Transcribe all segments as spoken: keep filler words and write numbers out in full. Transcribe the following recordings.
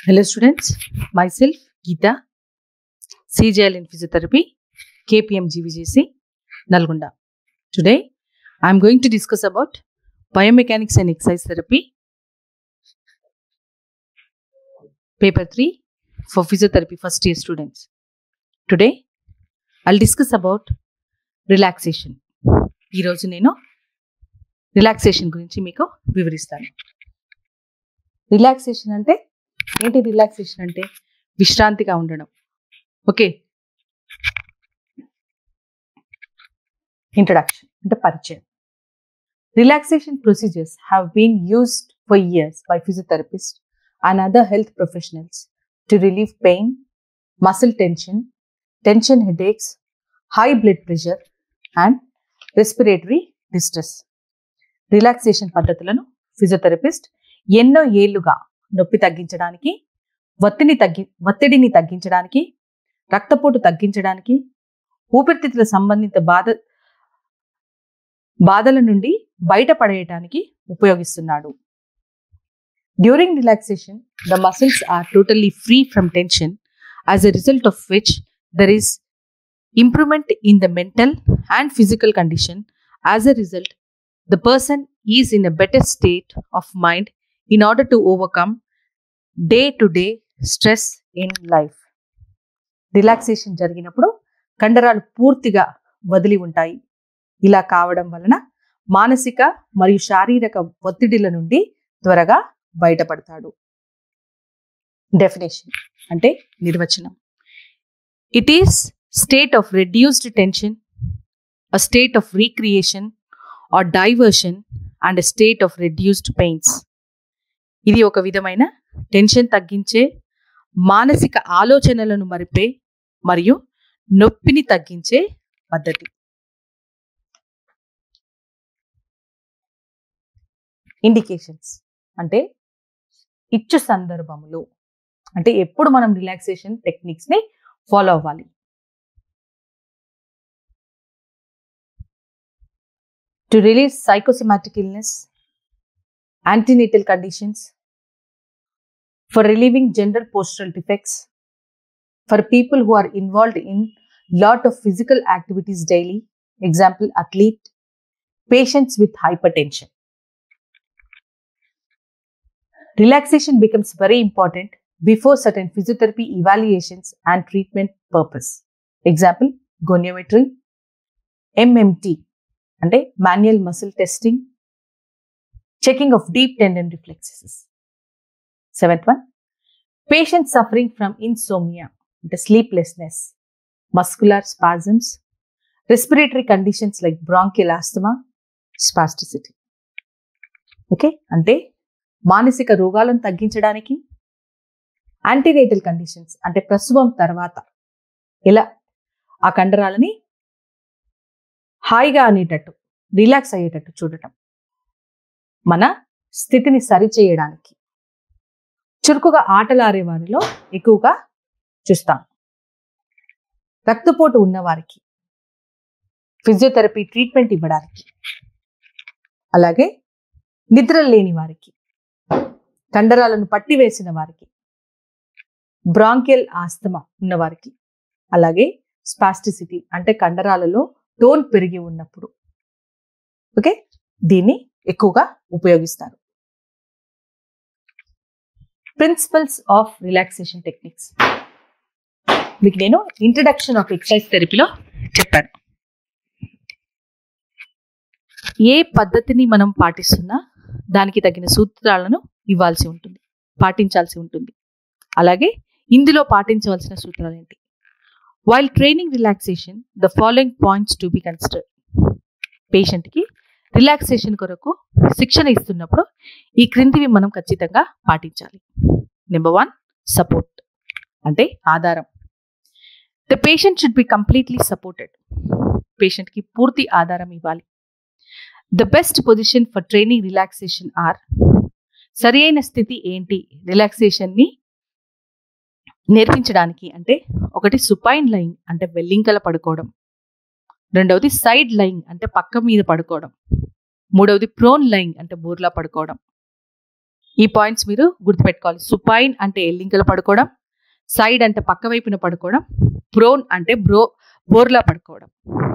Hello students, myself Geeta, C J L in Physiotherapy, K P M G V J C, Nalgonda. Today, I am going to discuss about Biomechanics and Exercise Therapy, Paper three for Physiotherapy first year students. Today, I'll discuss about relaxation. ఈ రోజు నేను relaxation గురించి మీకు వివరిస్తాను. Relaxation అంటే ఏంటి? Relaxation అంటే విశ్రాంతిగా ఉండడం. ఓకే, ఇంట్రడక్షన్ అంటే పరిచయం. Relaxation procedures have been used for years by physiotherapist and other health professionals to relieve pain, muscle tension, tension headaches, high blood pressure and respiratory distress. Relaxation పద్ధతులను physiotherapist ఎన్నో ఏళ్లుగా నొప్పి తగ్గించడానికి, ఒత్తిడిని తగ్గి ఒత్తిడిని తగ్గించడానికి, రక్తపోటు తగ్గించడానికి, ఊపిరితిత్తుల సంబంధిత బాధ బాధల నుండి బయటపడేయడానికి ఉపయోగిస్తున్నాడు. During relaxation, the muscles are totally free from tension, as a result of which there is improvement in the mental and physical condition. As a result, the person is in a better state of mind in order to overcome day-to-day stress in life. Relaxation జరిగినప్పుడు కండరాలు పూర్తిగా వదిలి ఉంటాయి. ఇలా కావడం వలన మానసిక మరియు శారీరక ఒత్తిడిల నుండి త్వరగా బయటపడతాడు. డెఫినేషన్ అంటే నిర్వచనం. It is state of reduced tension, a state of recreation or diversion and a state of reduced pains. ఇది ఒక విధమైన టెన్షన్ తగ్గించే, మానసిక ఆలోచనలను మరిపే మరియు నొప్పిని తగ్గించే పద్ధతి. ఇండికేషన్స్ అంటే ఇచ్చు సందర్భములు, అంటే ఎప్పుడు మనం రిలాక్సేషన్ టెక్నిక్స్ ని ఫాలో అవ్వాలి. To release psychosomatic illness, antenatal conditions, for relieving general postural defects, for people who are involved in lot of physical activities daily, example athlete, patients with hypertension. Relaxation becomes very important before certain physiotherapy evaluations and treatment purpose. Example, goniometry, M M T, అంటే manual muscle testing, checking of deep tendon reflexes. Seventh one, patients suffering from insomnia, the sleeplessness, muscular spasms, respiratory conditions like bronchial asthma, spasticity. Okay, అంటే మానసిక రోగాలను తగ్గించడానికి, antenatal conditions అంటే ప్రసవం తర్వాత ఇలా ఆ కండరాలని హాయిగా అనేటట్టు, రిలాక్స్ అయ్యేటట్టు చూడటం, మన స్థితిని సరిచేయడానికి, చురుకుగా ఆటలాడే వారిలో ఎక్కువగా చూస్తాం. రక్తపోటు ఉన్నవారికి ఫిజియోథెరపీ ట్రీట్మెంట్ ఇవ్వడానికి, అలాగే నిద్ర లేని వారికి, కండరాలను పట్టివేసిన వారికి, బ్రాంకియల్ ఆస్తమా ఉన్నవారికి, అలాగే స్పాస్టిసిటీ అంటే కండరాలలో టోన్ పెరిగి ఉన్నప్పుడు ఓకే దీన్ని ఎక్కువగా ఉపయోగిస్తారు. ప్రిన్సిపల్స్ ఆఫ్ రిలాక్సేషన్ టెక్నిక్స్ మీకు నేను ఇంట్రడక్షన్ ఆఫ్ ఎక్సర్సైజ్ థెరపీలో చెప్పాను. ఏ పద్ధతిని మనం పాటిస్తున్నా దానికి తగిన సూత్రాలను ఇవ్వాల్సి ఉంటుంది, పాటించాల్సి ఉంటుంది. అలాగే ఇందులో పాటించవలసిన సూత్రాలు ఏంటి? While training relaxation the following points to be considered. పేషెంట్కి రిలాక్సేషన్ కొరకు శిక్షణ ఇస్తున్నప్పుడు ఈ క్రిందివి మనం ఖచ్చితంగా పాటించాలి. నెంబర్ వన్, సపోర్ట్ అంటే ఆధారం. The patient should be completely supported. పేషెంట్కి పూర్తి ఆధారం ఇవ్వాలి. The best position for training relaxation are, సరి అయిన స్థితి ఏంటి రిలాక్సేషన్ని నేర్పించడానికి అంటే, ఒకటి సుపైన్ లయింగ్ అంటే వెల్లింకల పడుకోవడం, రెండవది సైడ్ లయింగ్ అంటే పక్క మీద పడుకోవడం, మూడవది ప్రోన్ లయింగ్ అంటే బోర్లా పడుకోవడం, ఈ పాయింట్స్ మీరు గుర్తుపెట్టుకోవాలి. సుపైన్ అంటే ఎల్లింకలు పడుకోవడం, సైడ్ అంటే పక్క వైపున పడుకోవడం, ప్రోన్ అంటే బ్రో బోర్లా పడుకోవడం.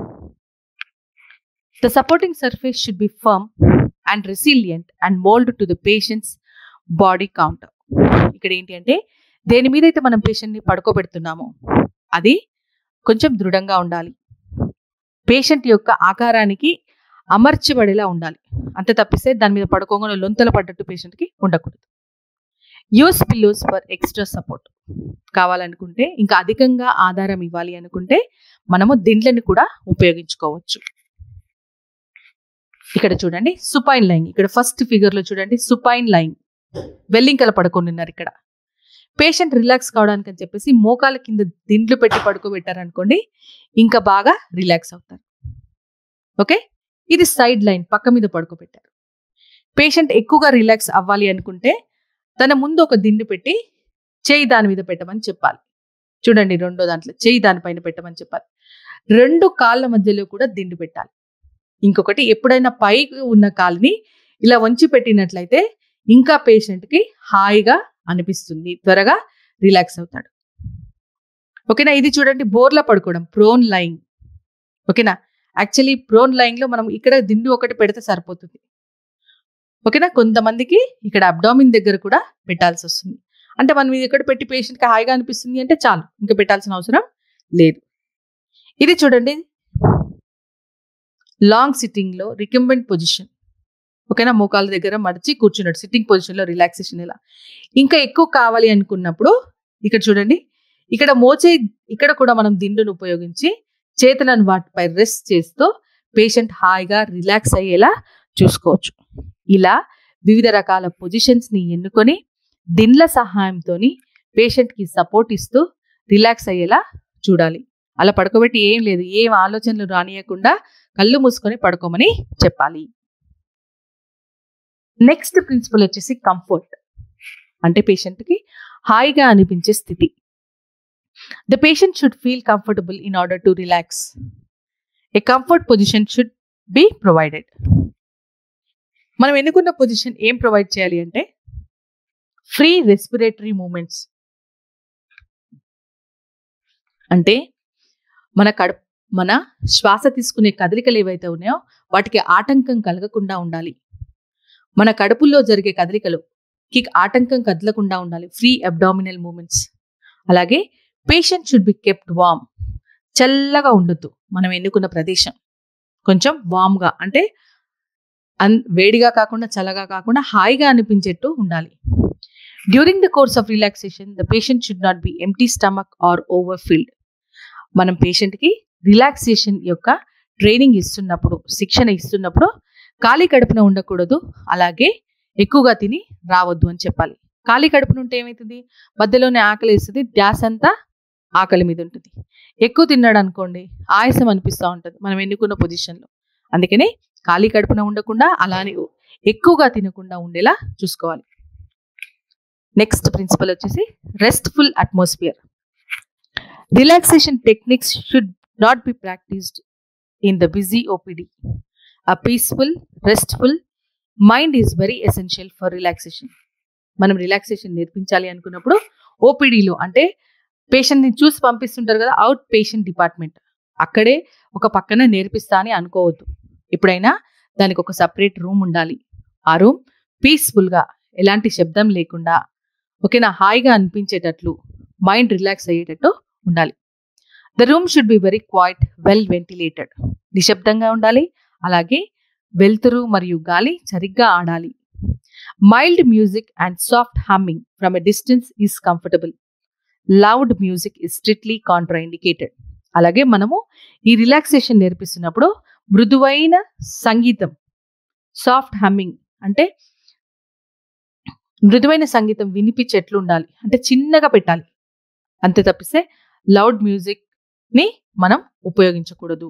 The supporting surface should be firm and resilient and mould to the patient's body contour. ఇక్కడ ఏంటి అంటే దేని మీద అయితే మనం పేషెంట్ని పడుకోబెడుతున్నామో అది కొంచెం దృఢంగా ఉండాలి, పేషెంట్ యొక్క ఆకారానికి అమర్చబడేలా ఉండాలి. అంతే తప్పిస్తే దాని మీద పడుకోగానే లొంతల పడ్డట్టు పేషెంట్కి ఉండకూడదు. Use pillows for extra support. కావాలనుకుంటే ఇంకా అధికంగా ఆధారం ఇవ్వాలి అనుకుంటే మనము దిండ్లను కూడా ఉపయోగించుకోవచ్చు. ఇక్కడ చూడండి సుపైన్ లైంగ్. ఇక్కడ ఫస్ట్ ఫిగర్ లో చూడండి సుపైన్ లైంగ్, వెల్లింకల పడుకొని ఉన్నారు. ఇక్కడ పేషెంట్ రిలాక్స్ కావడానికి అని చెప్పేసి మోకాల కింద దిండ్లు పెట్టి పడుకోబెట్టారనుకోండి ఇంకా బాగా రిలాక్స్ అవుతారు. ఓకే, ఇది సైడ్ లైన్, పక్క మీద పడుకోబెట్టారు. పేషెంట్ ఎక్కువగా రిలాక్స్ అవ్వాలి అనుకుంటే తన ముందు ఒక దిండు పెట్టి చేయి దాని మీద పెట్టమని చెప్పాలి. చూడండి రెండో దాంట్లో చేయి దానిపైన పెట్టమని చెప్పాలి. రెండు కాళ్ళ మధ్యలో కూడా దిండు పెట్టాలి. ఇంకొకటి ఎప్పుడైనా పైకి ఉన్న కాలుని ఇలా వంచి పెట్టినట్లయితే ఇంకా పేషెంట్కి హాయిగా అనిపిస్తుంది, త్వరగా రిలాక్స్ అవుతాడు. ఓకేనా, ఇది చూడండి బోర్లా పడుకోవడం, ప్రోన్ లైంగ్. ఓకేనా, యాక్చువల్లీ ప్రోన్ లైంగ్ లో మనం ఇక్కడ దిండు ఒకటి పెడితే సరిపోతుంది. ఓకేనా, కొంతమందికి ఇక్కడ అబ్డామిన్ దగ్గర కూడా పెట్టాల్సి వస్తుంది. అంటే మనం ఇది ఇక్కడ పెట్టి పేషెంట్కి హాయిగా అనిపిస్తుంది అంటే చాలు, ఇంకా పెట్టాల్సిన అవసరం లేదు. ఇది చూడండి లాంగ్ సిట్టింగ్ లో రికంబెంట్ పొజిషన్. ఓకేనా, మోకాళ్ళ దగ్గర మడిచి కూర్చున్నాడు సిట్టింగ్ పొజిషన్ లో రిలాక్సేషన్. ఇలా ఇంకా ఎక్కువ కావాలి అనుకున్నప్పుడు ఇక్కడ చూడండి ఇక్కడ మోచే ఇక్కడ కూడా మనం దిండును ఉపయోగించి చేతులను వాటిపై రెస్ట్ చేస్తూ పేషెంట్ హాయిగా రిలాక్స్ అయ్యేలా చూసుకోవచ్చు. ఇలా వివిధ రకాల పొజిషన్స్ ని ఎన్నుకొని దిండ్ల సహాయంతో పేషెంట్ కి సపోర్ట్ ఇస్తూ రిలాక్స్ అయ్యేలా చూడాలి. అలా పడుకోబెట్టి ఏం లేదు, ఏం ఆలోచనలు రానియకుండా కళ్ళు మూసుకొని పడుకోమని చెప్పాలి. నెక్స్ట్ ప్రిన్సిపల్ వచ్చేసి కంఫర్ట్, అంటే పేషెంట్ కి హాయిగా అనిపించే స్థితి. The patient should feel comfortable in order to relax. A comfort position should be provided. మనం ఎన్నుకున్న పొజిషన్ ఏం ప్రొవైడ్ చేయాలి అంటే ఫ్రీ రెస్పిరేటరీ మూమెంట్స్, అంటే మన కడుపు మన శ్వాస తీసుకునే కదలికలు ఏవైతే ఉన్నాయో వాటికి ఆటంకం కలగకుండా ఉండాలి. మన కడుపులో జరిగే కదలికలుకి ఆటంకం కదలకుండా ఉండాలి, ఫ్రీ అబ్డామినల్ మూమెంట్స్. అలాగే patient should be kept warm. చల్లగా ఉండొద్దు మనం ఎన్నుకున్న ప్రదేశం, కొంచెం వామ్గా అంటే అన్ వేడిగా కాకుండా చల్లగా కాకుండా హాయిగా అనిపించేట్టు ఉండాలి. During the course of relaxation the patient should not be empty stomach or over filled. మనం పేషెంట్కి రిలాక్సేషన్ యొక్క ట్రైనింగ్ ఇస్తున్నప్పుడు, శిక్షణ ఇస్తున్నప్పుడు ఖాళీ కడుపున ఉండకూడదు, అలాగే ఎక్కువగా తిని రావద్దు అని చెప్పాలి. ఖాళీ కడుపున ఉంటే ఏమవుతుంది, మధ్యలోనే ఆకలి వేస్తుంది, ధ్యాస అంతా ఆకలి మీద ఉంటుంది. ఎక్కువ తిన్నాడు అనుకోండి ఆయాసం అనిపిస్తూ ఉంటుంది మనం ఎన్నుకున్న పొజిషన్లో. అందుకని ఖాళీ కడుపున ఉండకుండా అలానే ఎక్కువగా తినకుండా ఉండేలా చూసుకోవాలి. నెక్స్ట్ ప్రిన్సిపల్ వచ్చేసి restful atmosphere. Relaxation techniques should not be practised in the busy OPD. A peaceful, restful mind is very essential for relaxation. మనం రిలాక్సేషన్ నేర్పించాలి అనుకున్నప్పుడు ఓపీడీలో అంటే పేషెంట్ని చూసి పంపిస్తుంటారు కదా, అవుట్ పేషెంట్ డిపార్ట్మెంట్, అక్కడే ఒక పక్కన నేర్పిస్తా అని అనుకోవద్దు. ఎప్పుడైనా దానికి ఒక సపరేట్ రూమ్ ఉండాలి. ఆ రూమ్ పీస్ఫుల్గా ఎలాంటి శబ్దం లేకుండా ఓకేనా హాయిగా అనిపించేటట్లు మైండ్ రిలాక్స్ అయ్యేటట్టు ఉండాలి. The room should be very quiet, well ventilated. నిశ్శబ్దంగా ఉండాలి, అలాగే వెలుతురు మరియు గాలి సరిగ్గా ఆడాలి. Mild music and soft humming from a distance is comfortable. Loud music is strictly contraindicated. అలాగే మనము ఈ రిలాక్సేషన్ నేర్పిస్తున్నప్పుడు మృదువైన సంగీతం, సాఫ్ట్ హమ్మింగ్ అంటే మృదువైన సంగీతం వినిపించేట్లు ఉండాలి, అంటే చిన్నగా పెట్టాలి. అంతే తప్పిస్తే లౌడ్ మ్యూజిక్ ని మనం ఉపయోగించకూడదు.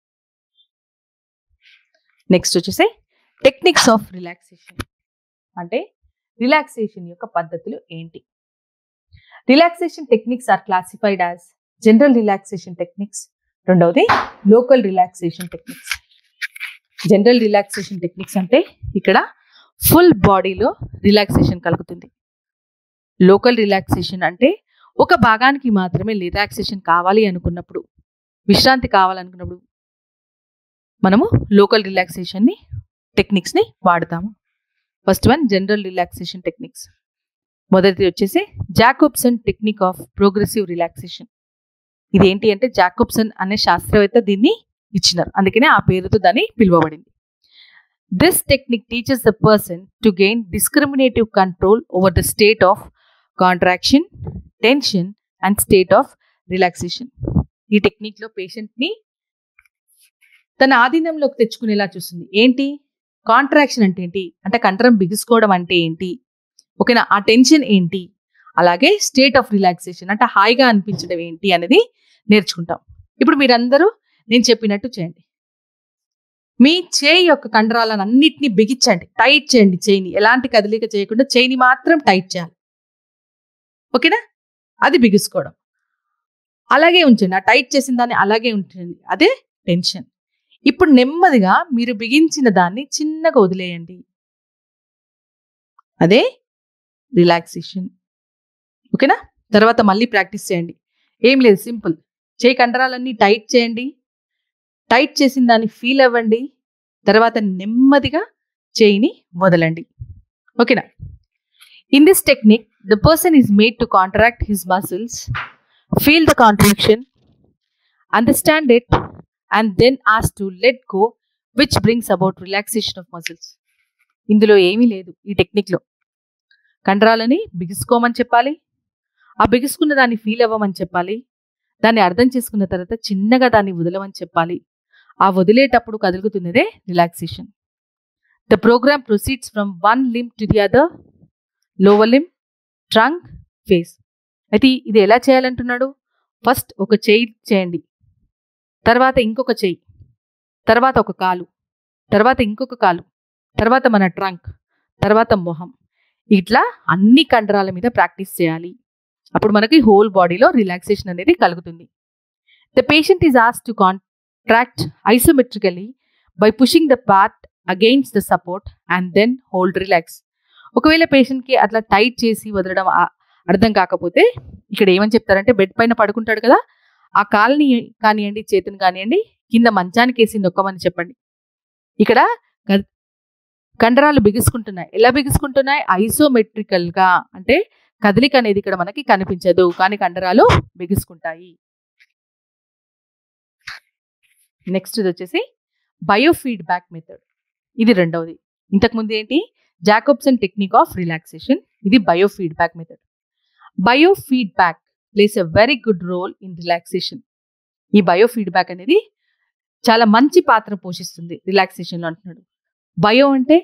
నెక్స్ట్ వచ్చేసి టెక్నిక్స్ ఆఫ్ రిలాక్సేషన్, అంటే రిలాక్సేషన్ యొక్క పద్ధతులు ఏంటి. Relaxation techniques are classified as general relaxation techniques, రెండవది local relaxation techniques. General relaxation techniques అంటే ఇక్కడ ఫుల్ బాడీలో రిలాక్సేషన్ కలుగుతుంది. లోకల్ రిలాక్సేషన్ అంటే ఒక భాగానికి మాత్రమే రిలాక్సేషన్ కావాలి అనుకున్నప్పుడు, విశ్రాంతి కావాలనుకున్నప్పుడు మనము లోకల్ రిలాక్సేషన్ని టెక్నిక్స్ని వాడతాము. First one general relaxation techniques. మొదటిది వచ్చేసి Jacobson technique of progressive relaxation. ఇదేంటి అంటే జాకోబ్సన్ అనే శాస్త్రవేత్త దీన్ని ఇచ్చినారు, అందుకనే ఆ పేరుతో దాన్ని పిలువబడింది. This technique teachers the person to gain discriminative control over the state of contraction, tension and state of relaxation. ఈ టెక్నిక్లో పేషెంట్ని తన ఆధీనంలోకి తెచ్చుకునేలా చూస్తుంది. ఏంటి కాంట్రాక్షన్ అంటే ఏంటి, అంటే కంఠరం బిగుసుకోవడం అంటే ఏంటి, ఓకేనా, ఆ టెన్షన్ ఏంటి, అలాగే స్టేట్ ఆఫ్ రిలాక్సేషన్ అంటే హాయిగా అనిపించడం ఏంటి అనేది నేర్చుకుంటాం. ఇప్పుడు మీరందరూ నేను చెప్పినట్టు చేయండి. మీ చేయి యొక్క కండరాలను అన్నిటినీ బిగించండి, టైట్ చేయండి. చేయిని ఎలాంటి కదలిక చేయకుండా చేయిని మాత్రం టైట్ చేయాలి, ఓకేనా, అది బిగుసుకోవడం. అలాగే ఉంచండి, ఆ టైట్ చేసిన దాన్ని అలాగే ఉంచండి, అదే టెన్షన్. ఇప్పుడు నెమ్మదిగా మీరు బిగించిన దాన్ని చిన్నగా వదిలేయండి, అదే రిలాక్సేషన్, ఓకేనా. తర్వాత మళ్ళీ ప్రాక్టీస్ చేయండి. ఏం లేదు, సింపుల్. చేయి కండరాలన్నీ టైట్ చేయండి, టైట్ చేసిన దాన్ని ఫీల్ అవ్వండి, తర్వాత నెమ్మదిగా చేయిని వదలండి, ఓకేనా. In this technique the person is made to contract his muscles, feel the contraction, understand it and then as to let go which brings about relaxation of muscles. ఇందులో ఏమీ లేదు. ఈ టెక్నిక్లో కండరాలని బిగుసుకోమని చెప్పాలి, ఆ బిగుసుకున్న దాన్ని ఫీల్ అవ్వమని చెప్పాలి, దాన్ని అర్థం చేసుకున్న తర్వాత చిన్నగా దాన్ని వదలమని చెప్పాలి. ఆ వదిలేటప్పుడు కదులుతున్నదే relaxation. The programme proceeds from one limb to the other, lower limb, trunk, face. అయితే ఇది ఎలా చేయాలంటున్నాడు, ఫస్ట్ ఒక చేయి చేయండి, తర్వాత ఇంకొక చేయి, తర్వాత ఒక కాలు, తర్వాత ఇంకొక కాలు, తర్వాత మన ట్రంక్, తర్వాత మొహం. ఇట్లా అన్ని కండరాల మీద ప్రాక్టీస్ చేయాలి. అప్పుడు మనకి హోల్ బాడీలో రిలాక్సేషన్ అనేది కలుగుతుంది. The patient is asked to contract isometrically by pushing the part against the support and then hold relax. ఒకవేళ పేషెంట్కి అట్లా టైట్ చేసి వదలడం అర్థం కాకపోతే ఇక్కడ ఏమని చెప్తారంటే, బెడ్ పైన పడుకుంటాడు కదా, ఆ కాల్ని కానివ్వండి, చేతిని కానివ్వండి, కింద మంచానికి వేసి నొక్కమని చెప్పండి. ఇక్కడ కండరాలు బిగుసుకుంటున్నాయి. ఎలా బిగుసుకుంటున్నాయి, ఐసోమెట్రికల్గా, అంటే కదలిక అనేది ఇక్కడ మనకి కనిపించదు, కానీ కండరాలు బిగుసుకుంటాయి. నెక్స్ట్ వచ్చేసి బయోఫీడ్బ్యాక్ మెథడ్. ఇది రెండవది. ఇంతకుముందు ఏంటి, జాకోబ్సన్ టెక్నిక్ ఆఫ్ రిలాక్సేషన్, ఇది biofeedback method. Biofeedback plays a very good role in relaxation. ఈ బయోఫీడ్బ్యాక్ అనేది చాలా మంచి పాత్ర పోషిస్తుంది రిలాక్సేషన్లో అంటున్నాడు. బయో అంటే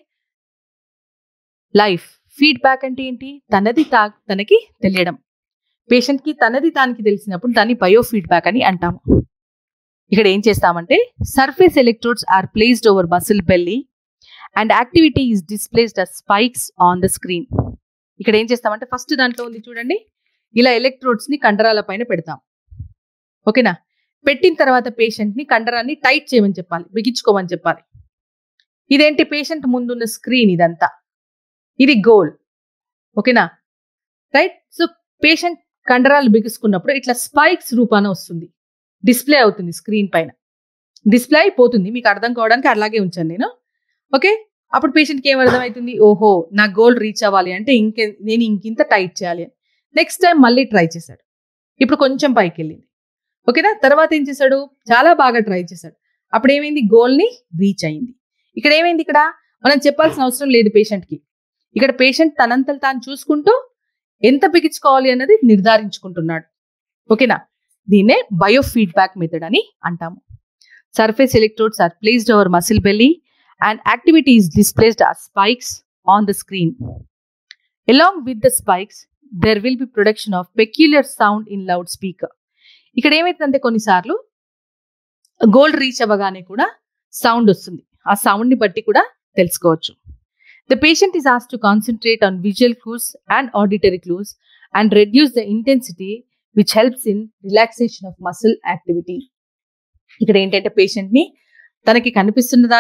లైఫ్, ఫీడ్బ్యాక్ అంటే ఏంటి, తనది తా తనకి తెలియడం. పేషెంట్కి తనది తానికి తెలిసినప్పుడు దాన్ని బయోఫీడ్బ్యాక్ అని అంటాము. ఇక్కడ ఏం చేస్తామంటే, surface electrodes are placed over muscle belly and activity is displaced as spikes on the screen. ఇక్కడ ఏం చేస్తామంటే, ఫస్ట్ దాంట్లో ఉంది చూడండి, ఇలా ఎలక్ట్రోడ్స్ని కండరాల పైన పెడతాం, ఓకేనా. పెట్టిన తర్వాత పేషెంట్ని కండరాన్ని టైట్ చేయమని చెప్పాలి, బిగించుకోమని చెప్పాలి. ఇదేంటి, పేషెంట్ ముందున్న స్క్రీన్, ఇదంతా ఇది గోల్, ఓకేనా, రైట్. సో పేషెంట్ కండరాలు బిగుసుకున్నప్పుడు ఇట్లా స్పైక్స్ రూపాన వస్తుంది, డిస్ప్లే అవుతుంది స్క్రీన్ పైన, డిస్ప్లే అయిపోతుంది. మీకు అర్థం కావడానికి అలాగే ఉంచాను నేను, ఓకే. అప్పుడు పేషెంట్కి ఏం అర్థమవుతుంది, ఓహో నా గోల్ రీచ్ అవ్వాలి అంటే ఇంకే నేను ఇంకింత టైట్ చేయాలి అని. నెక్స్ట్ టైం మళ్ళీ ట్రై చేశాడు, ఇప్పుడు కొంచెం పైకి వెళ్ళింది, ఓకేనా. తర్వాత ఏం చేశాడు, చాలా బాగా ట్రై చేశాడు, అప్పుడు ఏమైంది, గోల్ని రీచ్ అయింది. ఇక్కడ ఏమైంది, ఇక్కడ మనం చెప్పాల్సిన అవసరం లేదు పేషెంట్కి. ఇక్కడ పేషెంట్ తనంతలు తాను చూసుకుంటూ ఎంత బిగించుకోవాలి అన్నది నిర్ధారించుకుంటున్నాడు, ఓకేనా. దీన్నే బయోఫీడ్బ్యాక్ మెథడ్ అని అంటాము. Surface electrodes are placed over muscle belly and activity is displaced as spikes on the screen. Along with the spikes, there will be production of peculiar sound in loudspeaker. ఇక్కడ ఏమైతుందంటే, కొన్నిసార్లు goal reach అవ్వగానే కూడా sound వస్తుంది, ఆ సౌండ్ని బట్టి కూడా తెలుసుకోవచ్చు. The patient is asked to concentrate on visual cues and auditory clues and reduce the intensity, which helps in relaxation of muscle activity. ఇక్కడ ఏంటంటే పేషెంట్ని తనకి కనిపిస్తున్న దాన్ని,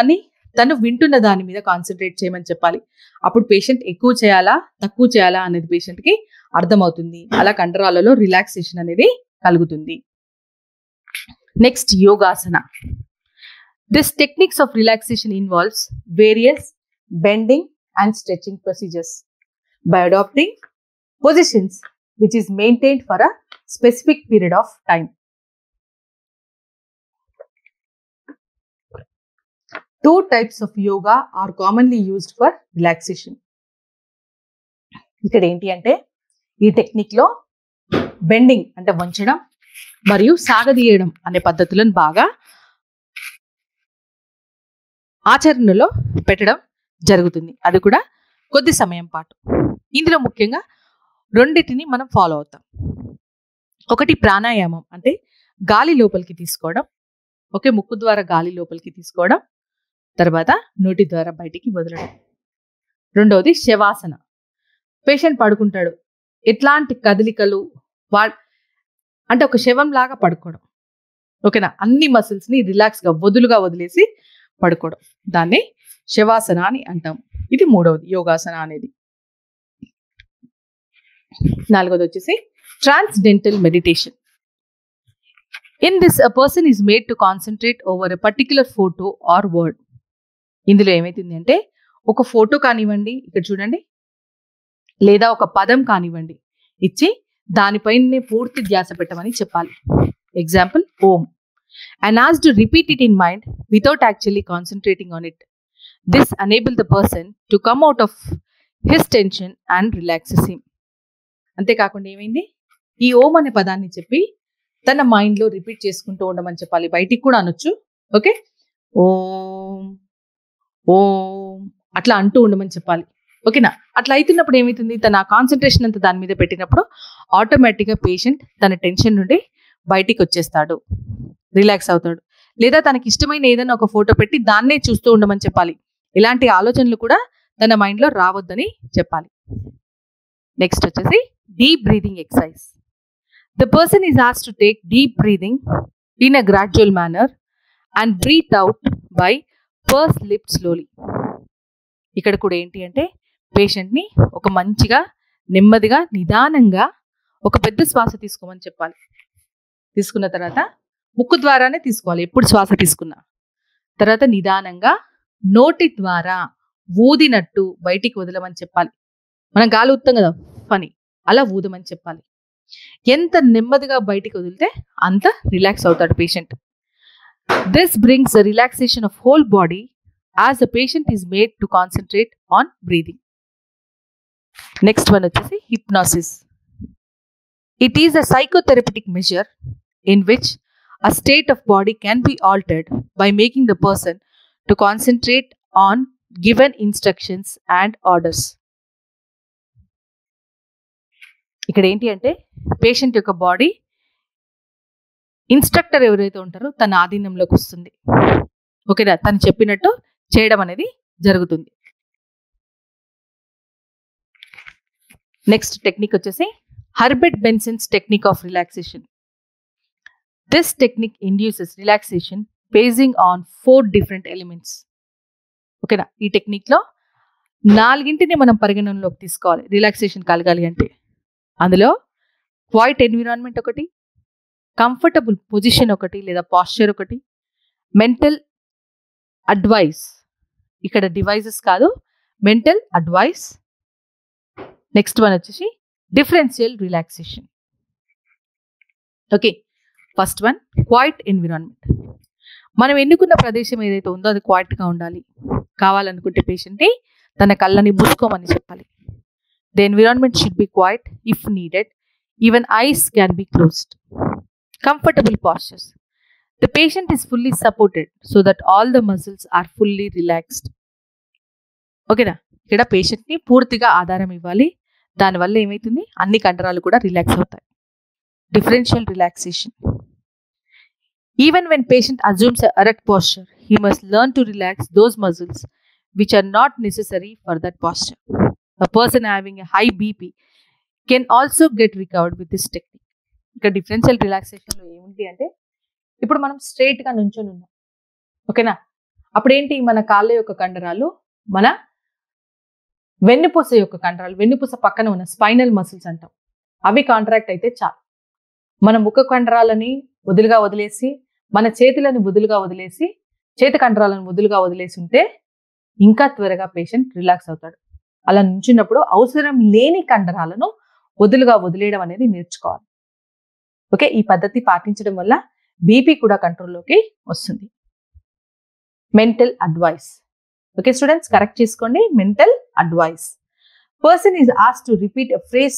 తను వింటున్న దాని మీద కాన్సన్ట్రేట్ చేయమని చెప్పాలి. అప్పుడు పేషెంట్ ఎక్కువ చేయాలా తక్కువ చేయాలా అనేది పేషెంట్కి అర్థమవుతుంది. అలా కండరాలలో రిలాక్సేషన్ అనేది కలుగుతుంది. Next yogasana. This techniques of relaxation involves various bending and stretching procedures by adapting positions which is maintained for a specific period of time. Two types of yoga are commonly used for relaxation. ఇక్కడ ఏంటి అంటే ఈ technique లో bending అంటే వంచడం మరియు సాగదీయడం అనే పద్ధతులను బాగా ఆచరణలో పెట్టడం జరుగుతుంది. అది కూడా కొద్ది సమయం పాటు. ఇందులో ముఖ్యంగా రెండింటిని మనం ఫాలో అవుతాం. ఒకటి ప్రాణాయామం అంటే గాలి లోపలికి తీసుకోవడం, ఒకే ముక్కు ద్వారా గాలి లోపలికి తీసుకోవడం, తర్వాత నోటి ద్వారా బయటికి వదలడం. రెండవది శవాసన. పేషెంట్ పడుకుంటాడు, ఎట్లాంటి కదలికలు వా అంటే ఒక శవం లాగా పడుకోవడం. ఓకేనా, అన్ని మసిల్స్ని రిలాక్స్గా వదులుగా వదిలేసి పడుకోవడం, దాన్ని శవాసన అని అంటాం. ఇది మూడవది యోగాసన అనేది. నాలుగోది వచ్చేసి transcendental meditation. In this a person is made to concentrate over a particular photo or word. ఇందులో ఏమైతుంది అంటే ఒక ఫోటో కానివ్వండి, ఇక్కడ చూడండి, లేదా ఒక పదం కానివ్వండి ఇచ్చి దానిపైనే పూర్తి ధ్యాస పెట్టమని చెప్పాలి. Example Om. And asked to repeat it in mind without actually concentrating on it. This enable the person to come out of his tension and relaxes him. అంతేకాకుండా ఏమైంది, ఈ ఓం అనే పదాన్ని చెప్పి తన మైండ్లో రిపీట్ చేసుకుంటూ ఉండమని చెప్పాలి. బయటికి కూడా అనొచ్చు. ఓకే, ఓం ఓం అట్లా అంటూ ఉండమని చెప్పాలి. ఓకేనా, అట్లా అవుతున్నప్పుడు ఏమవుతుంది, తన కాన్సన్ట్రేషన్ అంతా దాని మీద పెట్టినప్పుడు ఆటోమేటిక్గా పేషెంట్ తన టెన్షన్ నుండి బయటికి వచ్చేస్తాడు, రిలాక్స్ అవుతాడు. లేదా తనకి ఇష్టమైన ఏదైనా ఒక ఫోటో పెట్టి దాన్నే చూస్తూ ఉండమని చెప్పాలి. ఇలాంటి ఆలోచనలు కూడా తన మైండ్లో రావద్దని చెప్పాలి. నెక్స్ట్ వచ్చేసి deep breathing exercise. The person is asked to take deep breathing in a gradual manner and breathe out by purse lip slowly. ఇక్కడ కూడా ఏంటి అంటే పేషెంట్ని ఒక మంచిగా నెమ్మదిగా నిదానంగా ఒక పెద్ద శ్వాస తీసుకోమని చెప్పాలి. తీసుకున్న తర్వాత ముక్కు ద్వారానే తీసుకోవాలి ఎప్పుడు శ్వాస తీసుకున్నా. తర్వాత నిదానంగా నోటి ద్వారా ఊదినట్టు బయటికి వదలమని చెప్పాలి. మనం గాలి ఊదుతాం కదా పని, అలా ఊదమని చెప్పాలి. ఎంత నెమ్మదిగా బయటికి వదిలితే అంత రిలాక్స్ అవుతాడు patient. This brings the relaxation of whole body as the patient is made to concentrate on breathing. Next one వచ్చేసి hypnosis. It is a psychotherapeutic measure in which a state of body can be altered by making the person to concentrate on given instructions and orders. ఇక్కడ ఏంటి అంటే patient యొక్క body instructor ఎవరైతే ఉంటారో తన ఆధీనంలోకి వస్తుంది. ఓకేనా, తను చెప్పినట్టు చేయడం అనేది జరుగుతుంది. నెక్స్ట్ టెక్నిక్ వచ్చేసి Herbert Benson's technique of relaxation. This technique induces relaxation basing on four different elements. ఓకేనా, ఈ టెక్నిక్లో నాలుగింటిని మనం పరిగణనలోకి తీసుకోవాలి రిలాక్సేషన్ కలగాలి అంటే. అందులో క్వైట్ ఎన్విరాన్మెంట్ ఒకటి, కంఫర్టబుల్ పొజిషన్ ఒకటి లేదా పాస్చర్ ఒకటి, మెంటల్ అడ్వైస్, ఇక్కడ డివైజెస్ కాదు మెంటల్ అడ్వైస్. నెక్స్ట్ వన్ వచ్చేసి differential relaxation. Okay, first one quiet environment. మనం ఎన్నుకున్న ప్రదేశం ఏదైతే ఉందో అది క్వైట్గా ఉండాలి. కావాలనుకుంటే పేషెంట్ని తన కళ్ళని మూసుకోమని చెప్పాలి. The environment should be quiet if needed, even eyes can be closed. Comfortable postures. The patient is fully supported so that all the muscles are fully relaxed. ఓకేనా, ఇక్కడ పేషెంట్ని పూర్తిగా ఆధారం ఇవ్వాలి. దానివల్ల ఏమవుతుంది, అన్ని కండరాలు కూడా రిలాక్స్ అవుతాయి. Differential relaxation. Even when patient assumes an erect posture, he must learn to relax those muscles which are not necessary for that posture. A person having a high B P can also get recovered with this technique. ఇక్కడ differential రిలాక్సేషన్లో ఏముంది అంటే ఇప్పుడు మనం స్ట్రైట్గా నుంచొని ఉన్నాం. ఓకేనా, అప్పుడేంటి మన కాళ్ళ యొక్క కండరాలు మన వెన్నుపూస యొక్క కండరాలు, వెన్నుపూస పక్కన ఉన్న స్పైనల్ మసిల్స్ అంటాం, అవి కాంట్రాక్ట్ అయితే చాలు. మన ముఖ కండరాలని వదులుగా వదిలేసి, మన చేతులను వదులుగా వదిలేసి, చేతి కండరాలను వదులుగా వదిలేసి ఉంటే ఇంకా త్వరగా పేషెంట్ రిలాక్స్ అవుతాడు. అలా నుంచున్నప్పుడు అవసరం లేని కండరాలను వదులుగా వదిలేయడం అనేది నేర్చుకోవాలి. ఓకే, ఈ పద్ధతి పాటించడం వల్ల బీపీ కూడా కంట్రోల్లోకి వస్తుంది. Mental advice. Okay students, correct చేసుకోండి. Mental advice. Person is asked to repeat a phrase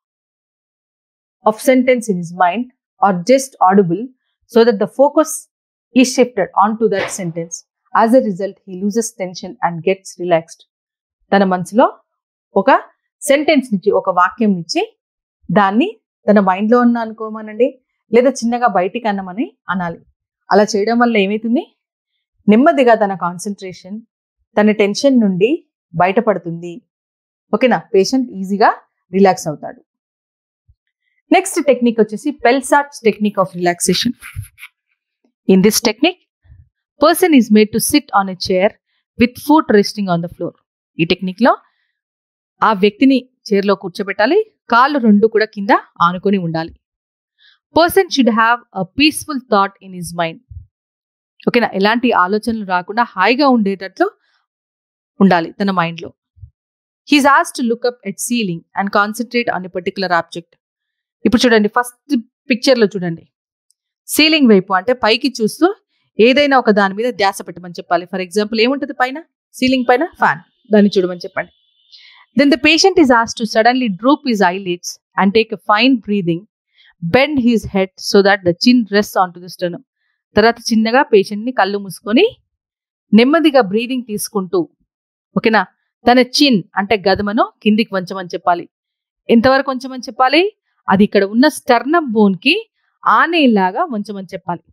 of sentence in his mind or just audible so that the focus is shifted on to that sentence. As a result he loses tension and gets relaxed. తన మనసులో ఒక sentence నుంచి, ఒక వాక్యం నుంచి దాన్ని తన మైండ్లో ఉన్న అనుకోమనండి, లేదా చిన్నగా బయటికి అన్నమని అనాలి. అలా చేయడం వల్ల ఏమవుతుంది, నెమ్మదిగా తన కాన్సన్ట్రేషన్, తన టెన్షన్ నుండి బయటపడుతుంది. ఓకేనా, పేషెంట్ ఈజీగా రిలాక్స్ అవుతాడు. నెక్స్ట్ టెక్నిక్ వచ్చేసి Pelsat's technique of relaxation. In this technique person is made to sit on a chair with foot resting on the floor. ఈ టెక్నిక్ లో ఆ వ్యక్తిని చైర్లో కూర్చోబెట్టాలి, కాళ్ళు రెండు కూడా కింద ఆనుకొని ఉండాలి. Person should have a peaceful thought in his mind. ఓకేనా, ఎలాంటి ఆలోచనలు రాకుండా హాయిగా ఉండేటట్లు ఉండాలి తన మైండ్లో. He's asked to look up at ceiling and concentrate on a particular object. ఇప్పుడు చూడండి, ఫస్ట్ పిక్చర్లో చూడండి, సీలింగ్ వైపు అంటే పైకి చూస్తూ ఏదైనా ఒక దాని మీద ధ్యాస పెట్టమని చెప్పాలి. ఫర్ ఎగ్జాంపుల్ ఏముంటుంది పైన, సీలింగ్ పైన ఫ్యాన్, దాన్ని చూడమని చెప్పండి. Then the patient is asked to suddenly droop his eyelids and take a fine breathing, bend his head so that the chin rests onto the sternum. తర్వాత చిన్నగా పేషెంట్ని కళ్ళు మూసుకొని నెమ్మదిగా బ్రీదింగ్ తీసుకుంటూ, ఓకేనా, తన చిన్ అంటే గదమను కిందికి వంచమని చెప్పాలి. ఎంతవరకు వంచమని చెప్పాలి, అది ఇక్కడ ఉన్న స్టర్నమ్ బోన్కి ఆనేలాగా వంచమని చెప్పాలి.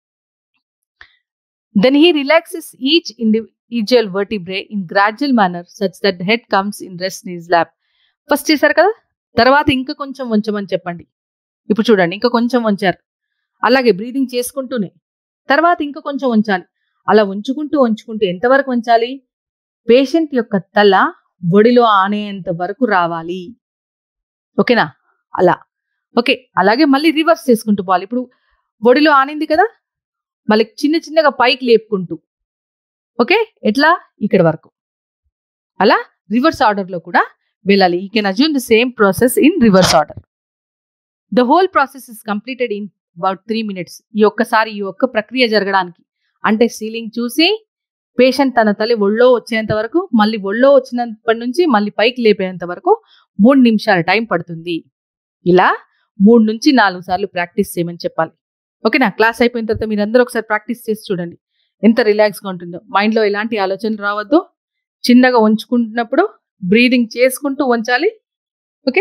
Then he relaxes each individual vertebrae in gradual manner such that the head comes in rest in his lap. First చేశారు కదా, తర్వాత ఇంకా కొంచెం వంచమని చెప్పండి. ఇప్పుడు చూడండి, ఇంకా కొంచెం వంచారు, అలాగే బ్రీదింగ్ చేసుకుంటూనే తర్వాత ఇంకా కొంచెం వంచాలి. అలా ఉంచుకుంటూ ఉంచుకుంటూ ఎంతవరకు వంచాలి, పేషెంట్ యొక్క తల ఒడిలో ఆనేంత వరకు రావాలి. ఓకేనా, అలా. ఓకే, అలాగే మళ్ళీ రివర్స్ చేసుకుంటూ పోవాలి. ఇప్పుడు ఒడిలో ఆనింది కదా, మళ్ళీ చిన్న చిన్నగా పైకి లేపుకుంటూ, ఓకే, ఎట్లా ఇక్కడ వరకు, అలా రివర్స్ ఆర్డర్లో కూడా వెళ్ళాలి. You can assume the same process in reverse order. The whole process is completed in about three minutes. ఈ ఒక్కసారి ఈ ఒక్క ప్రక్రియ జరగడానికి, అంటే సీలింగ్ చూసి పేషెంట్ తన తల్లి ఒళ్ళో వచ్చేంత వరకు, మళ్ళీ ఒళ్ళో వచ్చినప్పటి నుంచి మళ్ళీ పైకి లేపేంత వరకు మూడు నిమిషాల టైం పడుతుంది. ఇలా మూడు నుంచి నాలుగు సార్లు ప్రాక్టీస్ చేయమని చెప్పాలి. ఓకేనా, క్లాస్ అయిపోయిన తర్వాత మీరు అందరూ ఒకసారి ప్రాక్టీస్ చేసి చూడండి ఎంత రిలాక్స్గా ఉంటుందో. మైండ్లో ఎలాంటి ఆలోచనలు రావద్దు, చిన్నగా ఉంచుకుంటున్నప్పుడు బ్రీదింగ్ చేసుకుంటూ ఉంచాలి. ఓకే,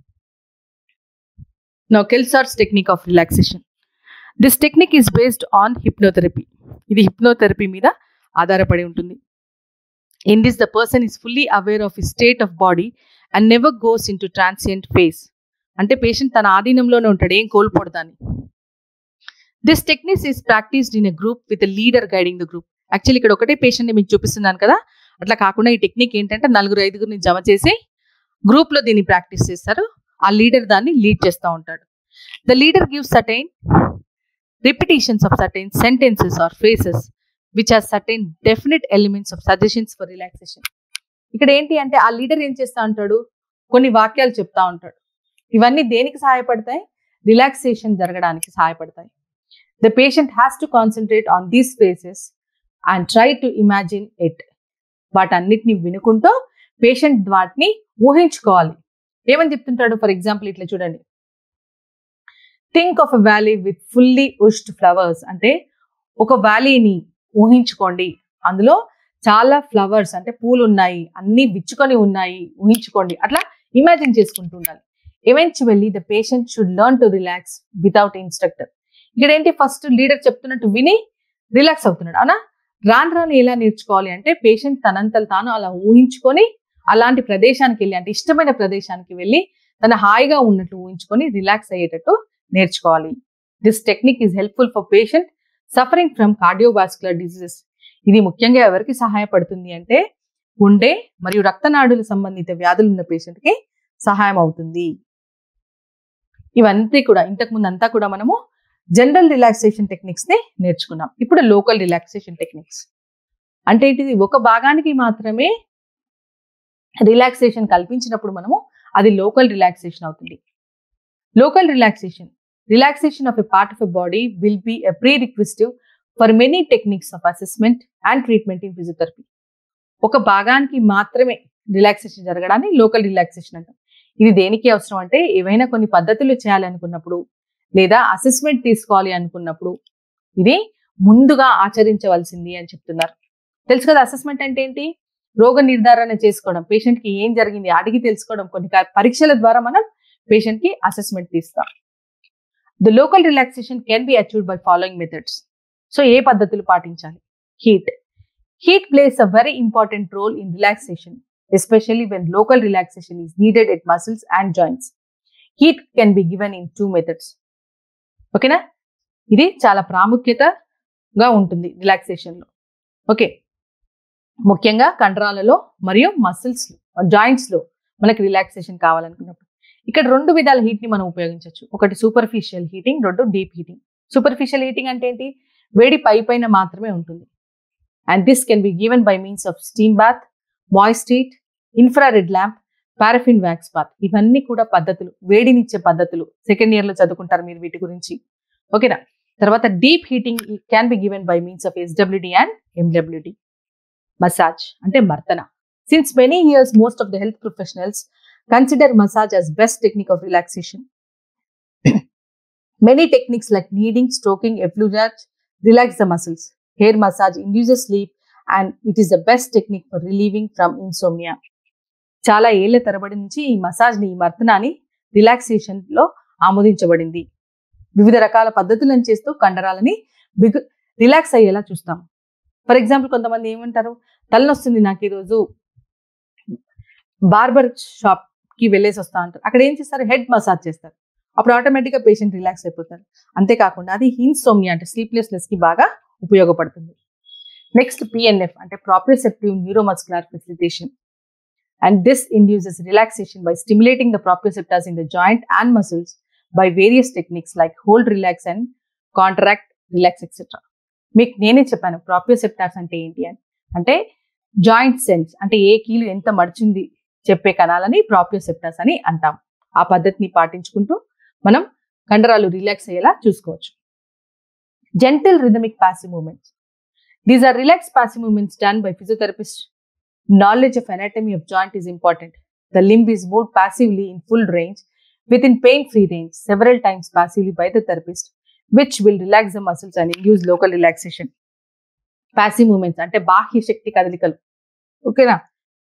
నౌ కెల్సాట్స్ technique of relaxation. This technique is based on hypnotherapy. ఇది హిప్నోథెరపీ మీద ఆధారపడి ఉంటుంది. In this the person is fully aware of his state of body and never goes into transient phase. అంటే patient తన ఆధీనంలోనే ఉంటాడు, ఏం కోల్పోడదాన్ని. This technique is practised in a group with a leader guiding the group. Actually ఇక్కడ ఒకటే పేషెంట్ని మీకు చూపిస్తున్నాను కదా, అట్లా కాకుండా ఈ టెక్నిక్ ఏంటంటే నలుగురు ఐదుగురిని జమ చేసి గ్రూప్లో దీన్ని ప్రాక్టీస్ చేస్తారు. ఆ లీడర్ దాన్ని లీడ్ చేస్తూ ఉంటాడు. The leader gives certain repetitions of certain sentences or phrases which are certain definite elements of suggestions for relaxation. ఇక్కడ ఏంటి అంటే ఆ లీడర్ ఏం చేస్తూ ఉంటాడు, కొన్ని వాక్యాలు చెప్తా ఉంటాడు. ఇవన్నీ దేనికి సహాయపడతాయి, రిలాక్సేషన్ జరగడానికి సహాయపడతాయి. The patient has to concentrate on these phrases and try to imagine it. వాటన్నిటిని వినుకుంటూ పేషెంట్ వాటిని ఊహించుకోవాలి. ఏమని చెప్తుంటాడు, ఫర్ ఎగ్జాంపుల్ ఇట్లా చూడండి, think of a valley with fully ఉష్డ్ ఫ్లవర్స్. అంటే ఒక వ్యాలీని ఊహించుకోండి, అందులో చాలా ఫ్లవర్స్ అంటే పూలు ఉన్నాయి, అన్ని విచ్చుకొని ఉన్నాయి, ఊహించుకోండి. అట్లా ఇమాజిన్ చేసుకుంటూ ఉండాలి. Eventually the patient should learn to relax without instructor. ఇక్కడ ఏంటి, ఫస్ట్ లీడర్ చెప్తున్నట్టు విని రిలాక్స్ అవుతున్నాడు. అవునా, రాను రాను ఎలా నేర్చుకోవాలి అంటే పేషెంట్ తనంతలు తాను అలా ఊహించుకొని అలాంటి ప్రదేశానికి వెళ్ళి, అంటే ఇష్టమైన ప్రదేశానికి వెళ్ళి తన హాయిగా ఉన్నట్టు ఊహించుకొని రిలాక్స్ అయ్యేటట్టు నేర్చుకోవాలి. This technique is helpful for patient suffering from cardiovascular diseases. ఇది ముఖ్యంగా ఎవరికి సహాయపడుతుంది అంటే గుండె మరియు రక్తనాడుల సంబంధిత వ్యాధులు ఉన్న పేషెంట్కి సహాయం అవుతుంది. ఇవన్నీ కూడా ఇంతకుముందు అంతా కూడా మనము జనరల్ రిలాక్సేషన్ టెక్నిక్స్ ని నేర్చుకున్నాం. ఇప్పుడు లోకల్ రిలాక్సేషన్ టెక్నిక్స్ అంటే ఇది ఒక భాగానికి మాత్రమే రిలాక్సేషన్ కల్పించినప్పుడు మనము అది లోకల్ రిలాక్సేషన్ అవుతుంది. Local relaxation relaxation of a part of a body will be a prerequisite for many techniques of assessment and treatment in physiotherapy. ఒక భాగానికి మాత్రమే రిలాక్సేషన్ జరగడాన్ని లోకల్ రిలాక్సేషన్ అంటాం. ఇది దేనికి అవసరం అంటే ఏవైనా కొన్ని పద్ధతులు చేయాలనుకున్నప్పుడు లేదా అసెస్మెంట్ తీసుకోవాలి అనుకున్నప్పుడు ఇది ముందుగా ఆచరించవలసింది అని చెప్తున్నారు. తెలుసు కదా అసెస్మెంట్ అంటే ఏంటి? రోగ నిర్ధారణ చేసుకోవడం, పేషెంట్ కి ఏం జరిగింది అడిగి తెలుసుకోవడం, కొన్ని పరీక్షల ద్వారా మనం పేషెంట్ కి అసెస్మెంట్ తీస్తాం. The local relaxation can be achieved by following methods. So ఏ పద్ధతులు పాటించాలి? Heat heat plays a very important role in relaxation, especially when local relaxation is needed at muscles and joints. Heat can be given in two methods. ఓకేనా? ఇది చాలా ప్రాముఖ్యతగా ఉంటుంది relaxation లో. Okay, ముఖ్యంగా కండరాలలో మరియు మసిల్స్ జాయింట్స్ లో మనకి రిలాక్సేషన్ కావాలనుకున్నప్పుడు ఇక్కడ రెండు విధాల హీట్ ని మనం ఉపయోగించవచ్చు. ఒకటి సూపర్ఫిషియల్ హీటింగ్, రెండు డీప్ హీటింగ్. సూపర్ఫిషియల్ హీటింగ్ అంటే ఏంటి? వేడి పై పైన మాత్రమే ఉంటుంది. And this can be given by means of steam bath, moist heat, infrared lamp, paraffin wax bath. ఇవన్నీ కూడా పద్ధతులు, వేడినిచ్చే పద్ధతులు. సెకండ్ ఇయర్ లో చదువుకుంటారు మీరు వీటి గురించి. ఓకేనా? తర్వాత deep heating can be given by means of SWD and MWD. Massage అంటే మర్దన. Since many years most of the health professionals consider massage as best technique of relaxation. Many techniques like kneading, stroking, effleurage relax the muscles. Hair massage induces sleep and it is the best technique for relieving from insomnia. చాలా ఏళ్ల తరబడి నుంచి ఈ massage ని, ఈ మర్దనాన్ని relaxation లో ఆమోదించబడింది. వివిధ రకాల పద్ధతులను చేస్తూ కండరాలని బిగు రిలాక్స్ అయ్యేలా చూస్తాం. ఫర్ ఎగ్జాంపుల్ కొంతమంది ఏమంటారు, తలనొస్తుంది నాకు ఈరోజు, బార్బర్ షాప్ కి వెళ్ళేసి వస్తా అంటారు. అక్కడ ఏం చేస్తారు? హెడ్ మసాజ్ చేస్తారు. అప్పుడు ఆటోమేటిక్ గా పేషెంట్ రిలాక్స్ అయిపోతారు. అంతేకాకుండా అది ఇన్సోమ్నియా అంటే స్లీప్లెస్నెస్ కి బాగా ఉపయోగపడుతుంది. నెక్స్ట్ పిఎన్ఎఫ్ అంటే proprioceptive neuromuscular facilitation. And this induces relaxation by stimulating the proprioceptors in the joint and muscles by various techniques like hold, relax and contract, relax, et cetera. మీకు నేనే చెప్పాను ప్రాప్రియోసెప్టార్స్ అంటే ఏంటి అని. అంటే జాయింట్ సెన్స్ అంటే ఏ కీలు ఎంత మడిచింది చెప్పే కణాలని ప్రాప్రియోసెప్టార్స్ అని అంటాం. ఆ పద్ధతిని పాటించుకుంటూ మనం కండరాలు రిలాక్స్ అయ్యేలా చూసుకోవచ్చు. Gentle rhythmic passive movements. These are relax passive movements done by physiotherapist. Knowledge of anatomy of joint is important. The limb is moved passively in full range within pain-free range several times passively by the therapist, which will relax the muscles and induce local relaxation. Passive movements అంటే బాహ్య శక్తి కదలికలు. ఓకేనా?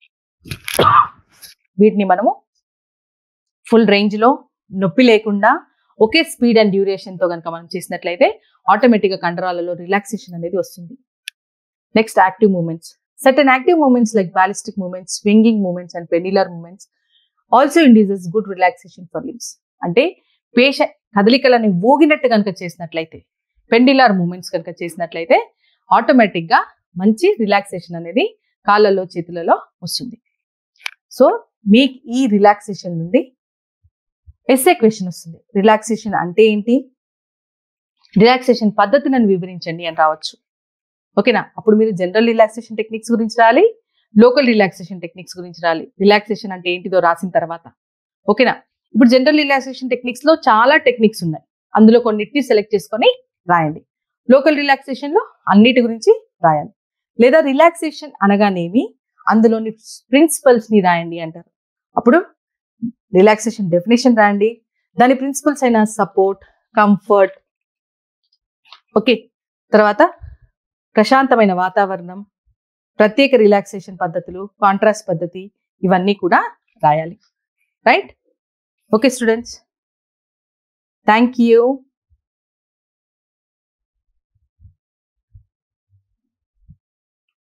వీటిని మనము full range లో నొప్పి లేకుండా ఒకే speed and duration తో కనుక మనం చేసినట్లయితే ఆటోమేటిక్ గా కండరాలలో రిలాక్సేషన్ అనేది వస్తుంది. Next active movements. Certain active movements like ballistic movements, swinging movements and pendular movements also induces good relaxation for limbs. అంటే పేషెంట్ కదలికలని ఊగినట్టు కనుక చేసినట్లయితే, పెండ్యులర్ మూమెంట్స్ కనుక చేసినట్లయితే ఆటోమేటిక్ గా మంచి రిలాక్సేషన్ అనేది కాళ్ళలో చేతులలో వస్తుంది. సో మీకు ఈ రిలాక్సేషన్ నుండి ఎస్ఏ క్వశ్చన్ వస్తుంది. రిలాక్సేషన్ అంటే ఏంటి, రిలాక్సేషన్ పద్ధతులను వివరించండి అని రావచ్చు. ఓకేనా? అప్పుడు మీరు జనరల్ రిలాక్సేషన్ టెక్నిక్స్ గురించి రాయాలి, లోకల్ రిలాక్సేషన్ టెక్నిక్స్ గురించి రాయాలి. రిలాక్సేషన్ అంటే ఏంటిదో రాసిన తర్వాత. ఓకేనా? ఇప్పుడు జనరల్ రిలాక్సేషన్ టెక్నిక్స్ లో చాలా టెక్నిక్స్ ఉన్నాయి. అందులో కొన్నిటిని సెలెక్ట్ చేసుకొని రాయండి. లోకల్ రిలాక్సేషన్ లో అన్నిటి గురించి రాయాలి. లేదా రిలాక్సేషన్ అనగానేమి, అందులోని ప్రిన్సిపల్స్ ని రాయండి అంటారు. అప్పుడు రిలాక్సేషన్ డెఫినేషన్ రాయండి, దాని ప్రిన్సిపల్స్ అయిన సపోర్ట్, కంఫర్ట్, ఓకే, తర్వాత ప్రశాంతమైన వాతావరణం, ప్రత్యేక రిలాక్సేషన్ పద్ధతులు, కాంట్రాస్ట్ పద్ధతి, ఇవన్నీ కూడా రాయాలి. Right? Okay students, thank you.